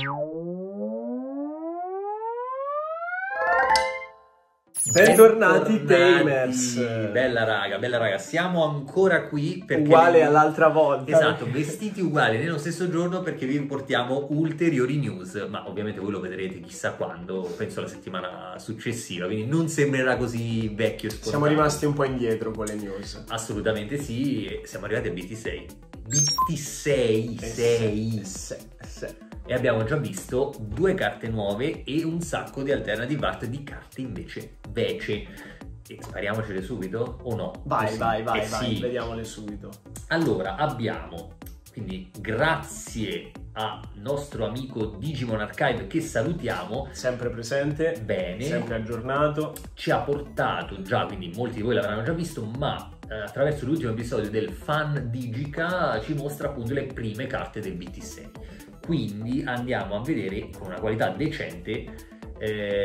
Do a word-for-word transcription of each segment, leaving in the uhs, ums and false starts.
Bentornati, Bentornati Tamers. Bella raga, bella raga, siamo ancora qui perché uguale vi... all'altra volta. Esatto, vestiti uguali nello stesso giorno perché vi portiamo ulteriori news, ma ovviamente voi lo vedrete chissà quando, penso la settimana successiva, quindi non sembrerà così vecchio e scontato. Siamo rimasti un po' indietro con le news. Assolutamente sì, e siamo arrivati a B T sei. B T sei, sei. E abbiamo già visto due carte nuove e un sacco di alternative art di carte invece vece. E spariamocele subito o no? Vai, Così. vai, vai, eh vai, sì. Vediamole subito. Allora, abbiamo, quindi grazie al nostro amico Digimon Archive che salutiamo. Sempre presente. Bene. Sempre aggiornato. Ci ha portato già, quindi molti di voi l'avranno già visto, ma eh, attraverso l'ultimo episodio del Fan Digica ci mostra appunto le prime carte del B T sei. Quindi andiamo a vedere con una qualità decente eh,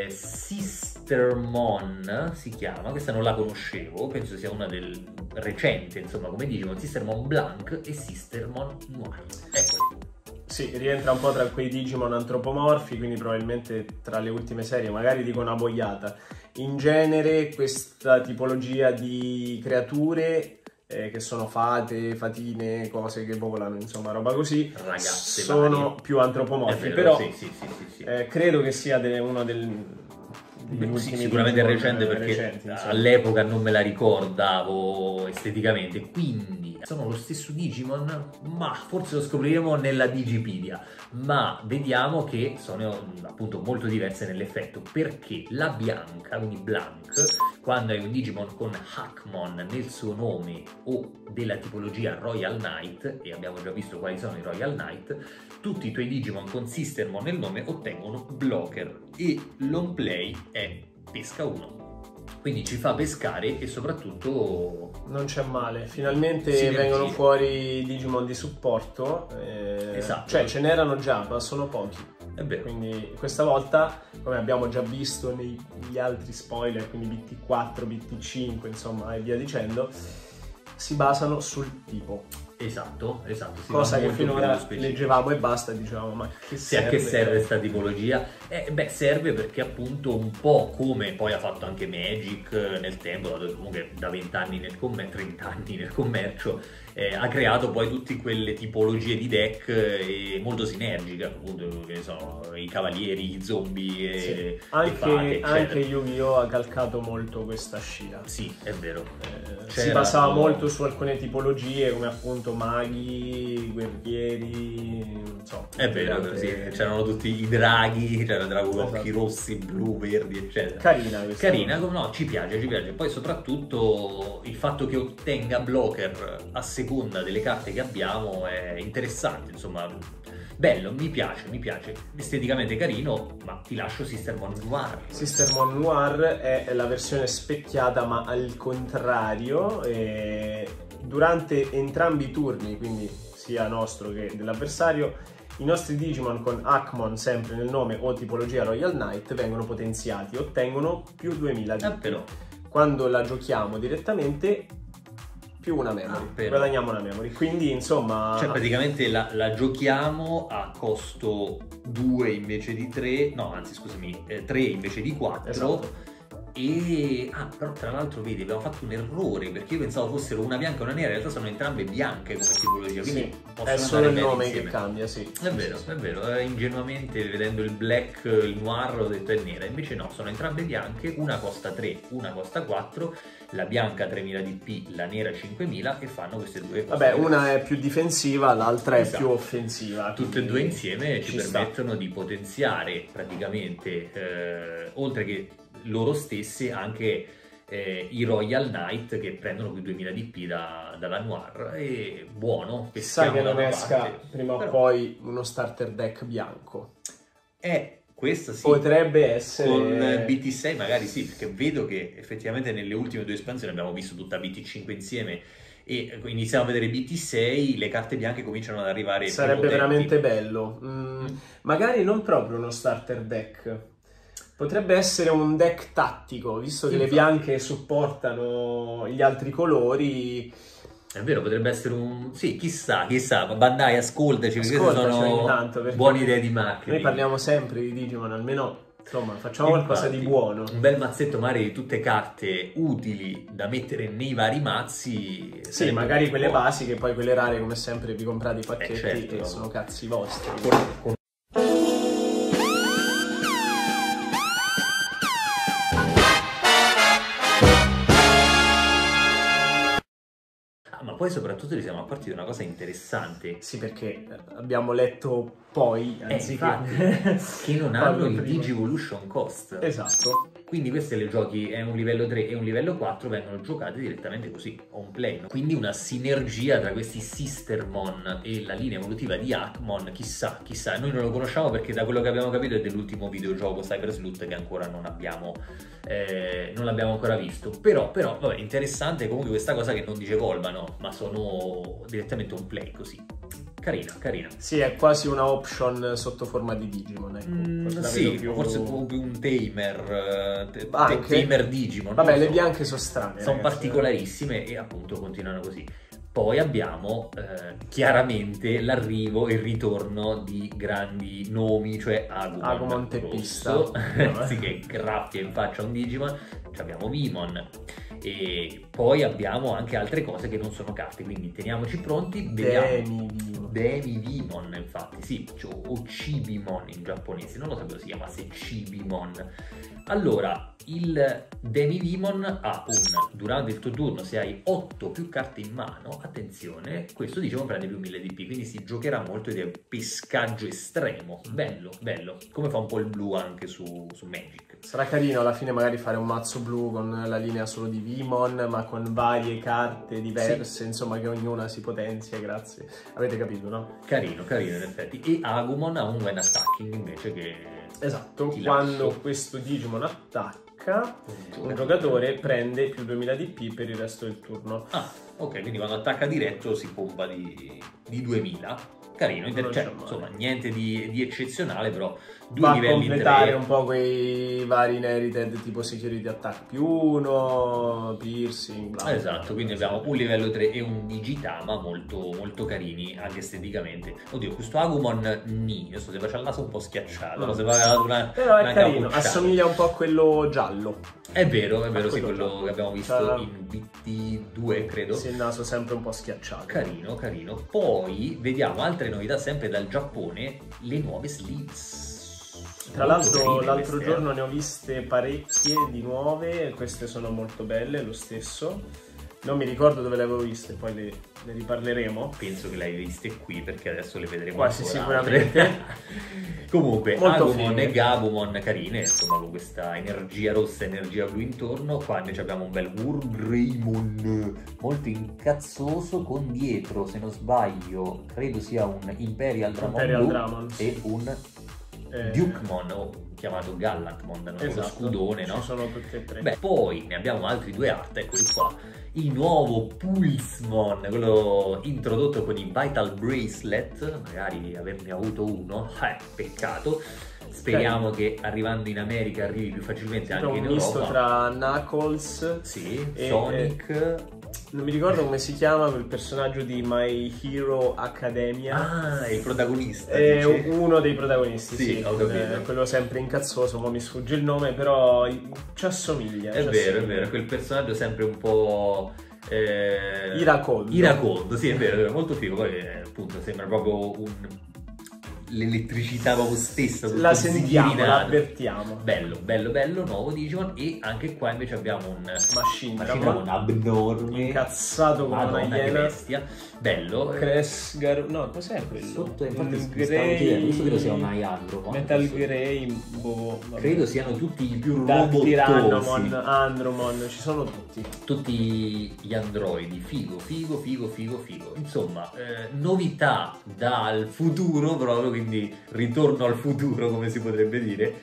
Sistermon si chiama, questa non la conoscevo, penso sia una del recente, insomma, come Digimon, Sistermon Blanc e Sistermon Noir. Eccoli. Sì, rientra un po' tra quei Digimon antropomorfi, quindi probabilmente tra le ultime serie, magari dico una boiata. In genere questa tipologia di creature Eh, che sono fate, fatine, cose che volano, insomma, roba così, ragazze sono varie. più antropomorfi, vero, però sì, sì, sì, sì, sì. Eh, credo che sia de, uno del, degli Beh, ultimi sì, sicuramente Digimon recente perché recenti, all'epoca non me la ricordavo esteticamente, quindi sono lo stesso Digimon, ma forse lo scopriremo nella Digipedia, ma vediamo che sono appunto molto diverse nell'effetto, perché la bianca, quindi Blanc, quando hai un Digimon con Hackmon nel suo nome o della tipologia Royal Knight, e abbiamo già visto quali sono i Royal Knight, tutti i tuoi Digimon con Sistermon nel nome ottengono Blocker e Long Play è pesca uno. Quindi ci fa pescare e soprattutto non c'è male, finalmente sinergia. Vengono fuori Digimon di supporto, eh, esatto. Cioè ce n'erano già, ma sono pochi. È vero. Quindi questa volta, come abbiamo già visto negli altri spoiler, quindi B T quattro, B T cinque, insomma, e via dicendo, si basano sul tipo. Esatto, esatto. Cosa che finora leggevamo e basta, dicevamo, ma che serve? Sì, a che serve questa tipologia? Eh, beh, serve perché appunto un po' come poi ha fatto anche Magic nel tempo, comunque da vent'anni nel commercio, trenta anni nel commercio, eh, ha creato poi tutte quelle tipologie di deck eh, molto sinergiche, appunto, che ne so, i cavalieri, i zombie, e, sì. anche, e fate, anche Yu-Gi-Oh! Ha calcato molto questa scia. Sì, è vero. Eh, si basava molto su alcune tipologie, come appunto maghi, guerrieri, non so. È vero, altre... sì. C'erano tutti i draghi, c'era drago con occhi rossi, blu, verdi, eccetera. Carina questa. Carina, no, ci piace, ci piace. Poi soprattutto il fatto che ottenga blocker a seconda delle carte che abbiamo è interessante, insomma. Bello, mi piace, mi piace. Esteticamente carino, ma ti lascio Sistermon Noir. Sistermon Noir è la versione specchiata, ma al contrario. E... durante entrambi i turni, quindi sia nostro che dell'avversario, i nostri Digimon con Hackmon sempre nel nome o tipologia Royal Knight vengono potenziati, ottengono più duemila di ah, però. Quando la giochiamo direttamente più una memory, ah, guadagniamo una memory, quindi insomma... Cioè praticamente la, la giochiamo a costo due invece di tre, no anzi scusami, eh, tre invece di quattro. Esatto. E ah, però tra l'altro vedi, abbiamo fatto un errore perché io pensavo fossero una bianca e una nera, in realtà sono entrambe bianche come tipologia, quindi sì, è solo il nome insieme. Che cambia, sì. È vero, è vero, eh, ingenuamente vedendo il black, il noir ho detto è nera, invece no, sono entrambe bianche, una costa tre, una costa quattro, la bianca tremila D P, la nera cinquemila e fanno queste due cose. Vabbè, una è più difensiva, l'altra esatto. è più offensiva. Tutte e due insieme ci, ci permettono sta. di potenziare praticamente, eh, oltre che loro stessi, anche eh, i Royal Knight che prendono più duemila D P da, dalla Noir. E buono. Chissà che non esca parte. prima Però... o poi uno starter deck bianco. Eh, questo sì. Potrebbe essere... Con B T sei magari sì, perché vedo che effettivamente nelle ultime due espansioni abbiamo visto tutta B T cinque insieme e iniziamo a vedere B T sei, le carte bianche cominciano ad arrivare. Sarebbe veramente bello. Mm, mm. Magari non proprio uno starter deck. Potrebbe essere un deck tattico, visto che Infatti. le bianche supportano gli altri colori. È vero, potrebbe essere un... Sì, chissà, chissà, Bandai, ascoltaci, perché queste Ascoltaci ogni sono tanto, perché buone idee di marketing. Noi parliamo sempre di Digimon, almeno insomma facciamo qualcosa Infatti, di buono. Un bel mazzetto magari di tutte carte utili da mettere nei vari mazzi. Sì, magari quelle buono. basiche, poi quelle rare come sempre vi comprate i pacchetti Eh, certo. e sono cazzi vostri. Con- con- Ah, ma poi soprattutto ci siamo accorti di una cosa interessante. Sì, perché abbiamo letto poi, Eh, anziché... infatti, che non hanno farlo il prima. Digivolution Cost. Esatto. Quindi questi le giochi è un livello tre e un livello quattro vengono giocati direttamente così, on play. No? Quindi una sinergia tra questi Sistermon e la linea evolutiva di Akmon, chissà, chissà. Noi non lo conosciamo perché da quello che abbiamo capito è dell'ultimo videogioco Cyber Sleuth che ancora non abbiamo, eh, non l'abbiamo ancora visto. Però, però, vabbè, interessante comunque questa cosa che non disevolvano, ma sono direttamente on play così. Carina, carina. Sì, è quasi una option sotto forma di Digimon, ecco. Mm, Forse la sì, vedo più- forse più un tamer, eh, te- Anche. tamer Digimon. Vabbè, non le so. bianche sono strane. Sono ragazzi. particolarissime e appunto continuano così. Poi abbiamo eh, chiaramente l'arrivo e il ritorno di grandi nomi, cioè Agumon, Agumon teppista. rosso, No, eh. sì, che graffia in faccia un Digimon, ci abbiamo Vimon e poi abbiamo anche altre cose che non sono carte, quindi teniamoci pronti, vediamo. Demi-Vimon. Demi-Vimon, infatti, sì, cioè, o Cibimon in giapponese, non lo sapevo si chiamasse Cibimon. Allora, il Demi-Vimon ha un, durante il tuo turno, se hai otto più carte in mano, attenzione, questo diciamo prende più mille D P, quindi si giocherà molto ed è pescaggio estremo, bello, bello, come fa un po' il blu anche su, su Magic. Sarà carino alla fine magari fare un mazzo blu con la linea solo di Vimon, ma con varie carte diverse, insomma che ognuna si potenzia, grazie. Avete capito, no? Carino, carino in effetti. E Agumon ha un when attacking invece che... Esatto, Ti quando lascio. questo Digimon attacca, un giocatore prende più duemila D P per il resto del turno. Ah, ok, quindi quando attacca diretto si pompa di, di duemila. Carino, inter- Non cioè, c'è male. insomma, niente di, di eccezionale, però due Va a livelli completare tre. un po' quei vari inherited tipo security attack più uno, piercing, bla bla. Esatto, quindi abbiamo un livello tre e un Digitama molto, molto carini anche esteticamente. Oddio, questo Agumon ni, adesso se faccia il naso un po' schiacciato, Mm. se fa una, Però è una carino, capocciata. assomiglia un po' a quello giallo. È vero, è vero, a sì, quello quello giallo. che abbiamo visto Cioè, in B T due, credo. Sì, il naso sempre un po' schiacciato. Carino, carino. Poi vediamo altre novità sempre dal Giappone, le nuove sleeves. Tra Molto l'altro carine l'altro queste, eh. giorno ne ho viste parecchie di nuove, queste sono molto belle, lo stesso. Non mi ricordo dove le avevo viste, poi le, ne riparleremo. Penso che le hai viste qui perché adesso le vedremo Quasi ancora sicuramente. altre. Comunque, Molto Agumon fighe. e Gabumon carine, insomma, con questa energia rossa e energia blu intorno. Qua invece abbiamo un bel Wargreymon molto incazzoso con dietro, se non sbaglio, credo sia un Imperial Dramon Imperial blu Dramon. e un Eh, Dukemon, o chiamato Gallantmon, non esatto, lo scudone, no? Ci sono tutte e tre. Beh, poi ne abbiamo altri due art, eccoli qua. Il nuovo Pulsemon, quello introdotto con i Vital Bracelet, magari averne avuto uno, eh, peccato. Speriamo che arrivando in America arrivi più facilmente È anche un in misto Europa. tra Knuckles, Sì, e- Sonic. non mi ricordo come si chiama quel personaggio di My Hero Academia. Ah, è il protagonista. È dici? uno dei protagonisti, Sì, sì, ho capito. eh, quello sempre incazzoso, ma mi sfugge il nome, però ci assomiglia. È ci vero, è assomiglia. vero, quel personaggio sempre un po'... Eh... Iracondo. Iracondo, sì, è vero, è vero, molto figo. Poi eh, appunto sembra proprio un... l'elettricità proprio stessa. tutto La sentiamo, la sghirinato. avvertiamo. Bello, bello, bello, nuovo Digimon. E anche qua invece abbiamo un Machine Machinamon Dramon, abnorme, incazzato come una Madonna, che iena. bestia. Bello. Cresgar... no, cos'è quello? Sotto, infatti, Il mi stavo chiedendo, questo credo sia un Aiandro. Metal Grey, boh, vabbè. Credo siano tutti i più Dactyrandomon, robottosi. Andromon, ci sono tutti. Tutti gli androidi, figo, figo, figo, figo, figo. Insomma, eh, novità dal futuro proprio, quindi ritorno al futuro come si potrebbe dire.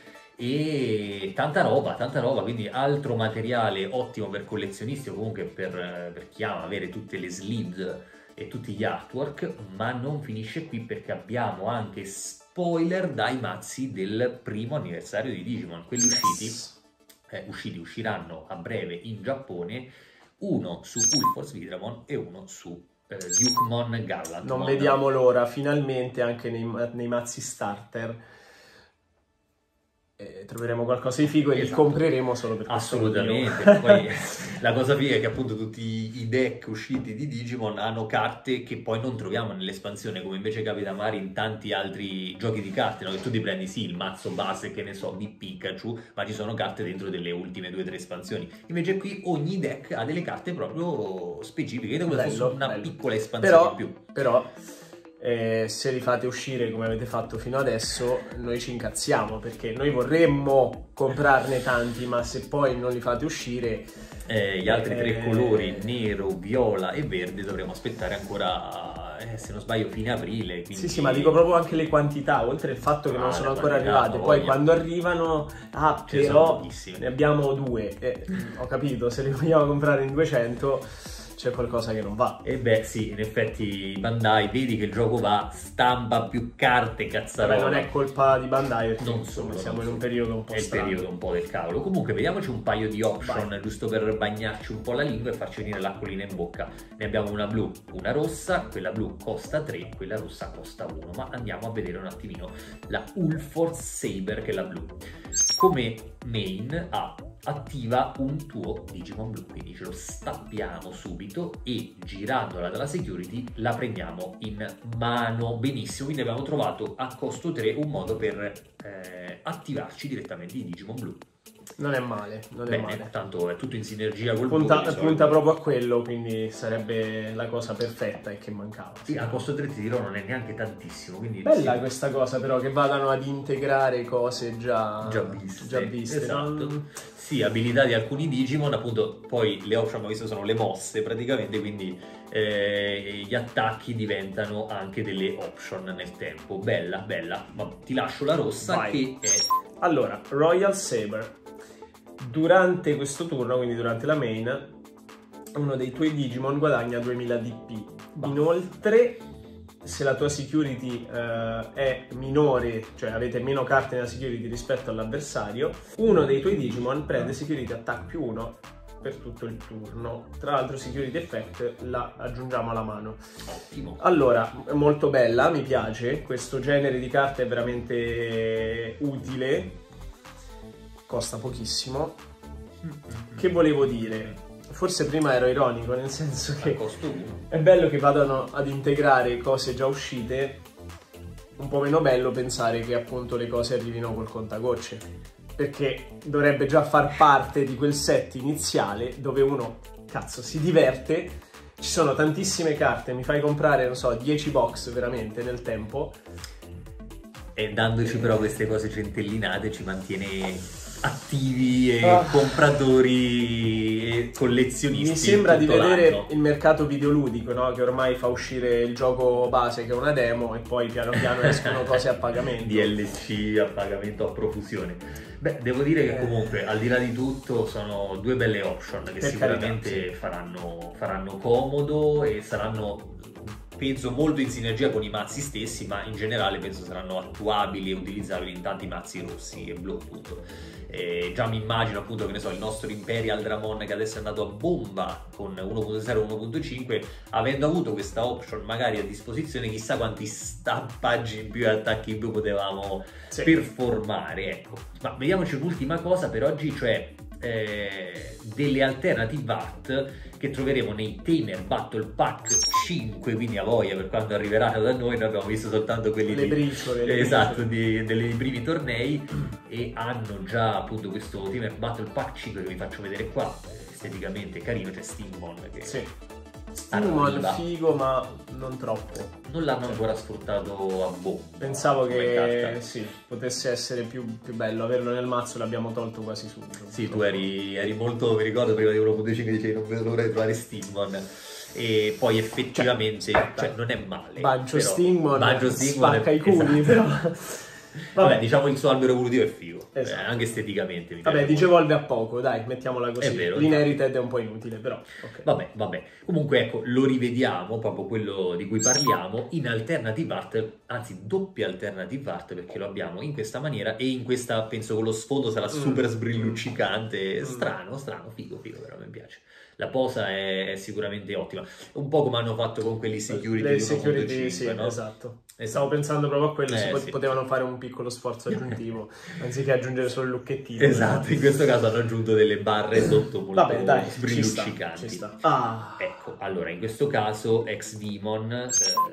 E tanta roba, tanta roba, quindi altro materiale ottimo per collezionisti o comunque per, per chi ama avere tutte le sleeves e tutti gli artwork, ma non finisce qui perché abbiamo anche spoiler dai mazzi del primo anniversario di Digimon, quelli usciti. Eh, usciti, usciranno a breve in Giappone, uno su Ulforce Vidramon e uno su eh, Dukemon Gallant. Non vediamo l'ora, finalmente anche nei, nei mazzi starter eh, troveremo qualcosa di figo e esatto. li compreremo solo per questo. Assolutamente. Poi la cosa figa è che appunto tutti i deck usciti di Digimon hanno carte che poi non troviamo nell'espansione, come invece capita magari in tanti altri giochi di carte, no? Che tu ti prendi sì il mazzo base, che ne so, di Pikachu, ma ci sono carte dentro delle ultime due o tre espansioni. Invece qui ogni deck ha delle carte proprio specifiche, come se fosse una bello. piccola espansione però, in più. Però Eh, se li fate uscire come avete fatto fino adesso, noi ci incazziamo, perché noi vorremmo comprarne tanti, ma se poi non li fate uscire eh, gli altri eh, tre colori, nero, viola e verde, dovremo aspettare ancora eh, se non sbaglio fine aprile, quindi... Sì sì, ma dico proprio anche le quantità, oltre il fatto che ah, non sono ancora arrivate, poi voglia. Quando arrivano ah Ce però ne abbiamo due eh, ho capito, se li vogliamo comprare in duecento c'è qualcosa che non va. E beh sì, in effetti Bandai, vedi che il gioco va, stampa più carte, cazzarola. Vabbè, non è colpa di Bandai, perché non solo, siamo non in un periodo un po' è strano. È il periodo un po' del cavolo. Comunque vediamoci un paio di option, Vai. giusto per bagnarci un po' la lingua e farci venire l'acquolina in bocca. Ne abbiamo una blu, una rossa, quella blu costa tre, quella rossa costa uno, ma andiamo a vedere un attimino la Ulforce Saber, che è la blu. Come main ha attiva un tuo Digimon blu, quindi ce lo stappiamo subito e girandola dalla security la prendiamo in mano. Benissimo, quindi abbiamo trovato a costo tre un modo per eh, attivarci direttamente i Digimon blu. Non è male, non Bene, è male. Tanto è tutto in sinergia col punta, blu. Punta proprio a quello, quindi sarebbe la cosa perfetta e che mancava. Sì, a costo tre ti dirò non è neanche tantissimo. Quindi bella sì. questa cosa però, che vadano ad integrare cose già, già viste. Già viste. Esatto. Non... Sì, abilità di alcuni Digimon, appunto, poi le option abbiamo visto sono le mosse praticamente, quindi eh, gli attacchi diventano anche delle option nel tempo. Bella, bella. Ma ti lascio la rossa. Vai. Che è... Allora, Royal Saber. Durante questo turno, quindi durante la main, uno dei tuoi Digimon guadagna duemila D P. Bah. Inoltre, se la tua security uh, è minore, cioè avete meno carte nella security rispetto all'avversario, uno dei tuoi Digimon prende security attack più uno per tutto il turno. Tra l'altro security effect la aggiungiamo alla mano. Ottimo. Allora, molto bella, mi piace, questo genere di carte è veramente utile, costa pochissimo. Mm-hmm. Che volevo dire? Forse prima ero ironico, nel senso che è bello che vadano ad integrare cose già uscite, un po' meno bello pensare che appunto le cose arrivino col contagocce, perché dovrebbe già far parte di quel set iniziale dove uno, cazzo, si diverte, ci sono tantissime carte, mi fai comprare, non so, dieci box veramente nel tempo. E dandoci però queste cose centellinate ci mantiene attivi e ah. compratori e collezionisti. Mi sembra di vedere il mercato videoludico, no? Che ormai fa uscire il gioco base, che è una demo, e poi piano piano escono cose a pagamento. D L C a pagamento a profusione. Beh, devo dire che comunque al di là di tutto sono due belle option che per sicuramente carità, sì. faranno, faranno comodo e saranno, penso, molto in sinergia con i mazzi stessi, ma in generale penso saranno attuabili e utilizzabili in tanti mazzi rossi e blu appunto. E già mi immagino appunto, che ne so, il nostro Imperial Dramon che adesso è andato a bomba con uno punto zero e uno punto cinque, avendo avuto questa option magari a disposizione, chissà quanti stampaggi in più e attacchi in più potevamo sì. performare, ecco. Ma vediamoci un'ultima cosa per oggi, cioè eh, delle alternative art che troveremo nei Tamer Battle Pack cinque, quindi a voglia per quando arriveranno da noi. Noi abbiamo visto soltanto quelli le briciole, di, esatto, di, dei primi tornei, e hanno già appunto questo Tamer Battle Pack cinque che vi faccio vedere qua, esteticamente carino, c'è Steamon che sì. Steamon figo, ma non troppo. Non l'hanno ancora sfruttato a bomba. Pensavo che sì, potesse essere più, più bello averlo nel mazzo, l'abbiamo tolto quasi subito. Sì, tu eri, eri molto, mi ricordo prima di uno punto cinque dicevi non vedo l'ora di trovare Steamon, e poi effettivamente cioè, cioè non è male. Banjo Steamon spacca i culi, però Vabbè, Vabbè, diciamo il suo albero evolutivo è figo, esatto. eh, anche esteticamente. Vabbè, dice evolve a poco, dai, mettiamola così. È vero. L'inherited è un po' inutile, però. Okay. Vabbè, vabbè. Comunque, ecco, lo rivediamo, proprio quello di cui parliamo, in alternative art, anzi doppia alternative art, perché lo abbiamo in questa maniera e in questa, penso con lo sfondo sarà super sbrilluccicante, mm. strano, strano, figo, figo, però mi piace. La posa è, è sicuramente ottima, un po' come hanno fatto con quelli security Le di security, cinque, sì, no? esatto. E stavo pensando proprio a quello, eh, si sì. potevano fare un piccolo sforzo aggiuntivo, anziché aggiungere solo il lucchettino. Esatto, in questo caso hanno aggiunto delle barre sotto molto Vabbè, dai, sbrilluccicanti. Ci sta, ci sta. Ah. Ecco, allora in questo caso Ex Demon eh,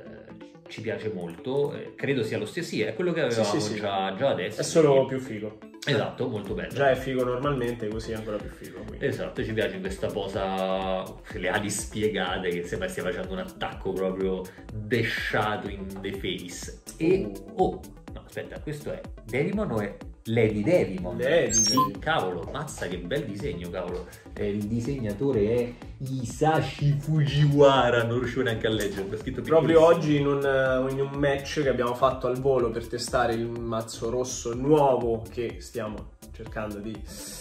ci piace molto, eh, credo sia lo stesso, sì, è quello che avevamo sì, sì, sì. Già, già adesso. È solo più figo. Esatto, molto bello. Già è figo normalmente, così è ancora più figo. Quindi. Esatto, ci piace questa posa, le ali spiegate, che sembra stia facendo un attacco proprio desciato in the face. E, oh, no, aspetta, questo è Devimon o è Lady Devimon? Lady sì, Devimon. Cavolo, mazza che bel disegno, cavolo. Eh, il disegnatore è Hisashi Fujiwara, non riuscivo neanche a leggere, è scritto proprio oggi in un, in un match che abbiamo fatto al volo per testare il mazzo rosso nuovo che stiamo cercando di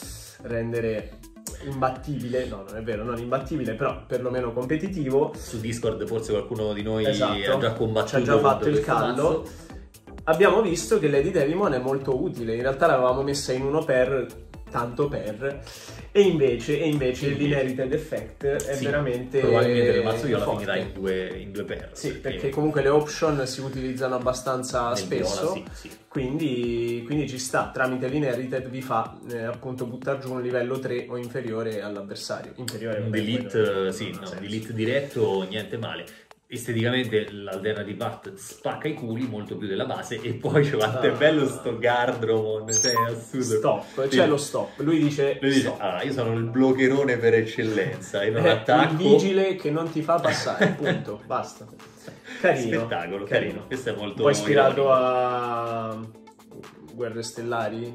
rendere imbattibile, no non è vero, non imbattibile, però perlomeno competitivo. Su Discord forse qualcuno di noi esatto. ha già combattuto, ci ha già fatto il callo. Mazzo. Abbiamo visto che Lady Devimon è molto utile, in realtà l'avevamo messa in uno per, tanto per, e invece, e invece l'Inherited Effect è sì, finalmente probabilmente il mazzo io la forte. finirà in due, in due per. Sì, perché... perché comunque le option si utilizzano abbastanza spesso, viola, sì, sì. Quindi, quindi ci sta, tramite l'Inherited vi fa eh, appunto buttare giù un livello tre o inferiore all'avversario. Inferiore un delete, sì, no, delete diretto, niente male. Esteticamente l'alternative art spacca i culi molto più della base e poi c'è quanto è bello sto Gardromon, cioè è assurdo. Stop, c'è lo stop, lui dice, lui dice stop. Ah, io sono il bloccherone per eccellenza e non è attacco. Il vigile che non ti fa passare, punto, basta. Carino. Spettacolo, carino. carino. Questo è molto poi ispirato ironico. a Guerre Stellari?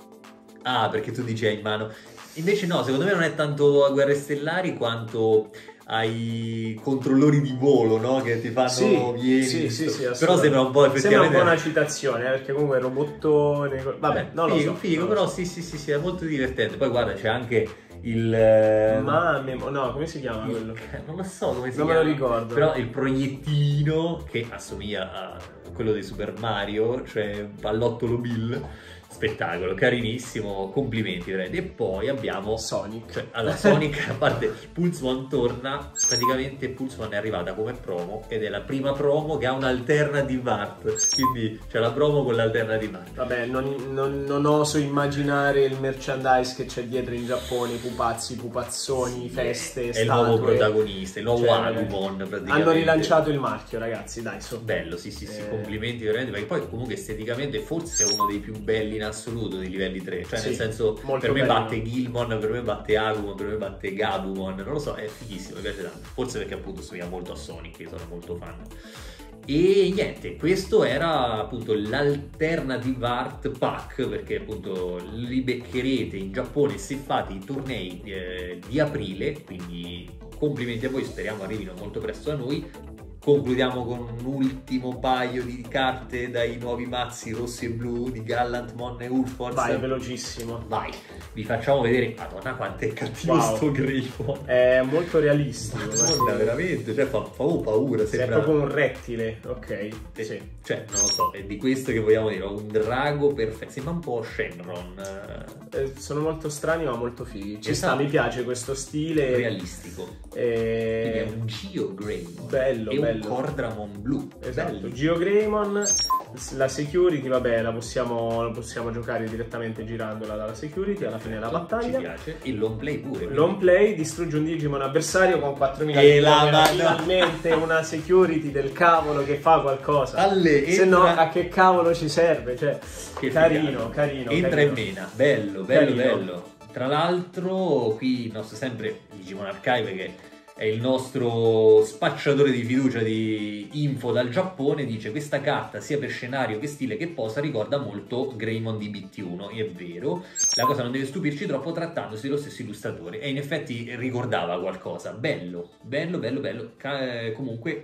Ah, perché tu dici hai in mano. Invece no, secondo me non è tanto a Guerre Stellari quanto ai controllori di volo, no? Che ti fanno sì, vieni, sì, sì, sì, però sembra un po' effettivamente sembra un po' una citazione, eh, perché comunque il robottone, vabbè, eh, non figo, lo so figo, non però lo so. sì, sì, sì, sì, è molto divertente. Poi guarda, c'è anche il ma no, come si chiama il, quello? non lo so come si non chiama, me lo ricordo, però il proiettino che assomiglia a quello di Super Mario, cioè pallottolo Bill. Spettacolo, carinissimo, complimenti veramente. E poi abbiamo Sonic. Cioè, allora, Sonic, a parte Pulse One torna, praticamente Pulse One è arrivata come promo ed è la prima promo che ha un'alternative art, quindi c'è la promo con l'alternative art. Vabbè, non, non, non oso immaginare il merchandise che c'è dietro in Giappone, pupazzi, pupazzoni, feste, è statue. il nuovo protagonista, il nuovo cioè, Agumon praticamente. Hanno rilanciato il marchio, ragazzi, dai, so. Bello, sì, sì, sì, eh... complimenti veramente, perché poi comunque esteticamente forse è uno dei più belli in assoluto di livelli tre, cioè sì, nel senso per me bello. Batte Gilmon, per me batte Agumon, per me batte Gabumon, non lo so, è fighissimo, mi piace tanto, forse perché appunto somiglia molto a Sonic, io sono molto fan. E niente, questo era appunto l'alternative art pack, perché appunto li beccherete in Giappone se fate i tornei eh, di aprile, quindi complimenti a voi, speriamo arrivino molto presto a noi. Concludiamo con un ultimo paio di carte dai nuovi mazzi rossi e blu di Gallantmon e Ulforce. Vai, velocissimo. Vai, vi facciamo vedere. Madonna, quanto è cattivo wow. sto Greymon. È molto realistico. Madonna, veramente, cioè fa, fa oh, paura. Sembra... È proprio un rettile, ok. Eh, sì. Cioè, non lo so, è di questo che vogliamo dire. Un drago perfetto. Sembra un po' Shenron. Eh, sono molto strani, ma molto fighi. Ci esatto. sta, mi piace questo stile. Realistico. E... Quindi è un Geo Greymon. Bello, e bello. Un Cordramon blu. Esatto, Geo Greymon, la security, vabbè, la possiamo, la possiamo giocare direttamente girandola dalla security, alla fine della battaglia. Ci piace. Il long play pure. Long play, distrugge un Digimon avversario con quattromila e la finalmente una security del cavolo che fa qualcosa. Alle, se entra... no, a che cavolo ci serve? Cioè, che carino, carino. Entra carino. in mena, bello, bello, carino. bello. Tra l'altro, qui il nostro sempre Digimon Archive, che è il nostro spacciatore di fiducia di info dal Giappone, dice: questa carta sia per scenario che stile che posa ricorda molto Greymon di B T uno. E è vero, la cosa non deve stupirci troppo trattandosi dello stesso illustratore, e in effetti ricordava qualcosa. Bello, bello, bello, bello. Ca- comunque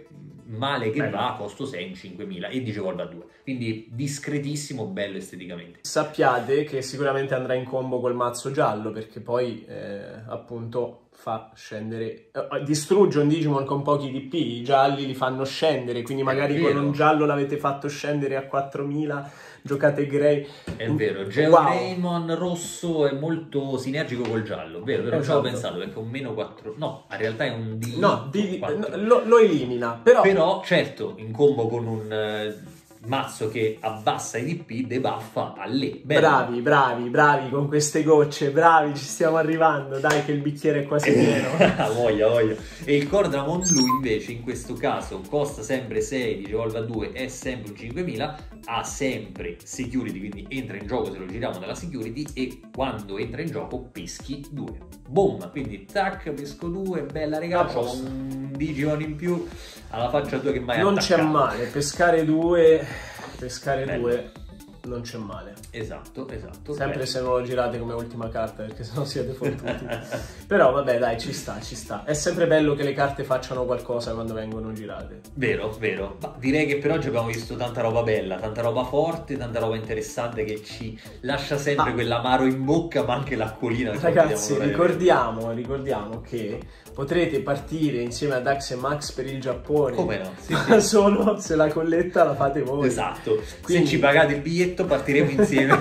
male che bello. va, costo sei in cinquemila e Digivolve a due, quindi discretissimo, bello esteticamente. Sappiate che sicuramente andrà in combo col mazzo giallo, perché poi eh, appunto fa scendere, eh, distrugge un Digimon con pochi D P, i gialli li fanno scendere, quindi magari con un giallo l'avete fatto scendere a quattromila, giocate Grey. È vero, Geodaemon wow. rosso è molto sinergico col giallo, vero, vero, non ci avevo pensato, perché è un meno quattro, no, in realtà è un D. No, D, lo, lo elimina, però... Però certo, in combo con un... Uh, mazzo che abbassa i D P, debuffa alle. Bello. Bravi, bravi, bravi con queste gocce, bravi, ci stiamo arrivando, dai che il bicchiere è quasi pieno. voglia, voglia. E il Cordramon blu invece in questo caso costa sempre sei, Digivolve a due, è sempre un cinquemila, ha sempre security, quindi entra in gioco se lo giriamo dalla security e quando entra in gioco peschi due. Boom, quindi tac, pesco due, bella regà, ho un Digimon in più alla faccia tua che mai non attaccato. c'è male, pescare due, pescare bello. due non c'è male. Esatto, esatto. Sempre bello. Se non lo girate come ultima carta, perché sennò siete fottuti. Però vabbè dai, ci sta, ci sta. È sempre bello che le carte facciano qualcosa quando vengono girate. Vero, vero. Ma direi che per oggi abbiamo visto tanta roba bella, tanta roba forte, tanta roba interessante che ci lascia sempre ah. quell'amaro in bocca, ma anche l'acquolina. Ragazzi, ricordiamo, ricordiamo che potrete partire insieme a Dax e Max per il Giappone. Come no? Sì, sì. Solo se la colletta la fate voi. Esatto. Quindi... se ci pagate il biglietto partiremo insieme.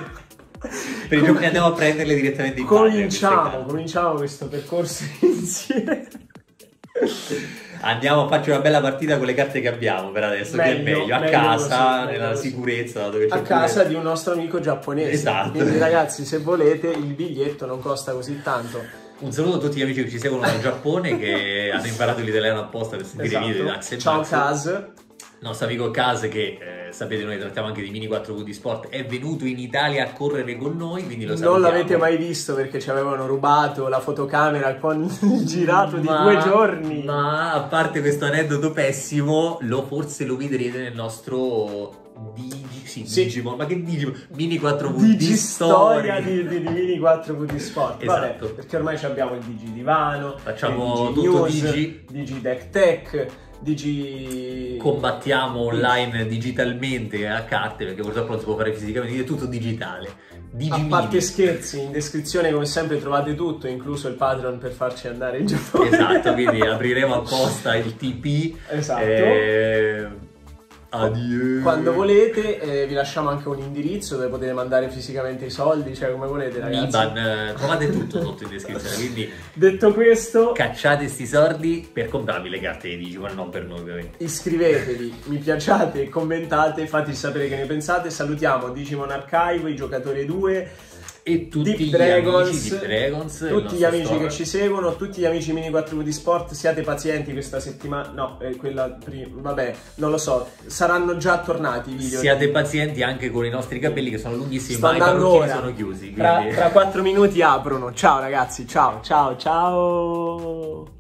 Per i giorni andiamo a prenderle direttamente in cominciamo, cominciamo questo percorso insieme. Andiamo a farci una bella partita con le carte che abbiamo per adesso, meglio, che è meglio, a meglio casa, così, nella sicurezza, dove a casa pure... di un nostro amico giapponese. Esatto. Quindi ragazzi, se volete, il biglietto non costa così tanto. Un saluto a tutti gli amici che ci seguono dal Giappone, che hanno imparato l'italiano apposta per sentire esatto. i video di Dax e Max. Ciao Kaz. Il nostro amico Kaz, che eh, sapete noi trattiamo anche di Mini quattro V di Sport, è venuto in Italia a correre con noi, quindi lo salutiamo. Non l'avete mai visto perché ci avevano rubato la fotocamera con il girato ma, di due giorni. Ma a parte questo aneddoto pessimo, lo forse lo vedrete nel nostro Digi, sì, sì. Digimon, ma che Digimon? Mini quattro V di storia di, di, di Mini quattro V di Sport. Esatto. Vabbè, perché ormai abbiamo il Digi Divano, facciamo il Digi tutto News, Digi, Digi Deck Tech, Digi... combattiamo online digitalmente a carte, perché purtroppo non si può fare fisicamente, è tutto digitale. Digi a parte mini. Scherzi, in descrizione come sempre trovate tutto, incluso il Patreon per farci andare in Giappone. Esatto, quindi apriremo apposta il T P. Esatto. E... Addio. Quando volete eh, vi lasciamo anche un indirizzo dove potete mandare fisicamente i soldi, cioè come volete ragazzi. Iban, eh, trovate tutto sotto in descrizione, quindi detto questo cacciate sti soldi per comprarvi le carte di Digimon, non per noi ovviamente. Iscrivetevi, mi piacciate, commentate, fateci sapere che ne pensate. Salutiamo Digimon Archive, i giocatori due e tutti Deep gli Dragons, amici Deep Dragons, tutti gli amici store. che ci seguono, tutti gli amici Mini quattro V di Sport, siate pazienti questa settimana, no, eh, quella prima, vabbè, non lo so, saranno già tornati i video. Siate pazienti anche con i nostri capelli che sono lunghissimi, sto ma i parrucchieri sono chiusi. Quindi... Tra, tra quattro minuti aprono, ciao ragazzi, ciao, ciao, ciao.